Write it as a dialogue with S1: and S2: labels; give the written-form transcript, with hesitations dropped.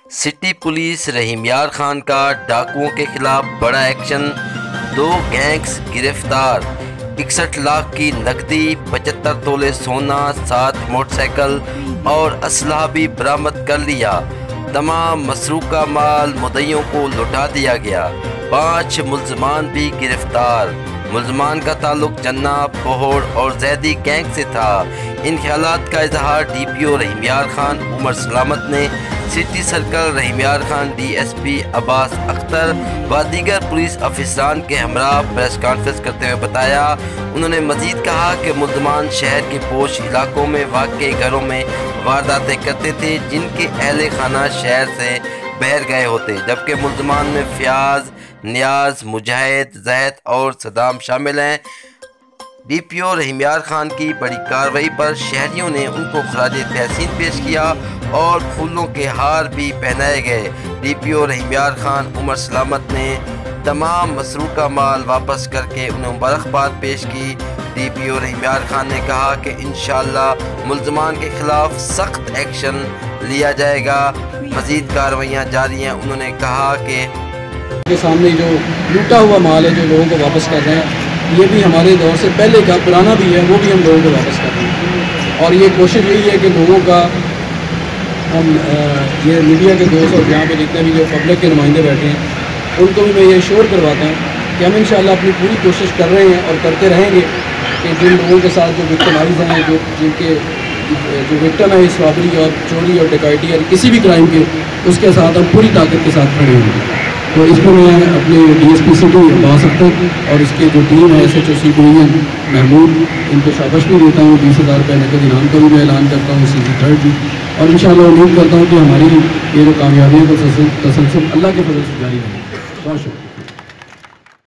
S1: City police رحیم یار خان کا ڈاکوؤں کے خلاف بڑا ایکشن، 2 گینگز گرفتار، 61 لاکھ کی نقدی، 75 تولے سونا، 7 موٹر سائیکل اور اسلحہ بھی برآمد کر لیا۔ تمام مسروقہ مال مدعیوں کو لوٹا دیا گیا۔ 5 ملزمان بھی گرفتار۔ ملزمان کا تعلق جنہ، پہوڑ اور زیدی گینگ سے تھا۔ ان خیالات کا اظہار ڈی پی او رحیم یار خان عمر سلامت نے city circle Rahim Yar Khan, D S P Abbas Akhtar و دیگر پولیس افسران کے ہمراہ پریس کانفرنس کرتے ہوئے بتایا۔ انہوں نے مزید کہا کہ ملزمان شہر کے پوش علاقوں میں واقع گھروں میں وارداتیں کرتے تھے جن کے اہل خانہ شہر سے باہر گئے ہوتے، جبکہ ملزمان میں فیاض، نیاز، مجاہد، زہد اور صدام شامل ہیں۔ ڈی پی او رحیم یار خان کی بڑی کارروائی پر شہریوں نے ان کو خراج تحسین پیش کیا اور پھولوں کے ہار بھی پہنائے گئے۔ ڈی پی او رحیم یار خان عمر سلامت نے تمام مسروقہ مال واپس کر کے انہیں مبارکباد پیش کی۔ ڈی پی او رحیم یار خان نے کہا کہ انشاءاللہ ملزمان کے خلاف سخت ایکشن لیا جائے گا۔ مزید کارروائیاں جاری ہیں۔ انہوں نے کہا کہ
S2: سامنے جو لوٹا ہوا مال ہے جو لوگوں کو واپس کر رہے ہیں، یہ بھی ہمارے دور سے پہلے کا پرانا بھی ہے، وہ بھی ہم لوگوں کو واپس کر رہے ہیں۔ اور یہ کوشش یہی ہے کہ لوگوں کا ہم یہ میڈیا کے دوست اور یہاں پہ جتنے بھی جو پبلک کے نمائندے بیٹھے ہیں ان کو بھی میں یہ شیور کرواتا ہوں کہ ہم انشاءاللہ اپنی پوری کوشش کر رہے ہیں اور کرتے رہیں گے کہ جن لوگوں کے ساتھ جو وکٹمائز ہیں، جن کے جو وکٹم ہے اس رابری اور چوری اور ڈکیتی اور کسی بھی کرائم کے، اس کے ساتھ ہم پوری طاقت کے ساتھ کھڑے ہوں گے۔ تو اس میں میں اپنے D S P city Abbas Akhtar اور اس کی جو ٹیم ہے S H O C division Mahmood, ان کو شاباش بھی دیتا ہوں۔ 20,000 روپے نقد انعام کا بھی میں اعلان کرتا ہوں اسی کی تھرڈ بھی، اور انشاءاللہ امید کرتا ہوں کہ ہماری یہ جو کامیابیوں کا تسلسل اللہ کے فضل سے جاری رہے۔ بہت شکریہ۔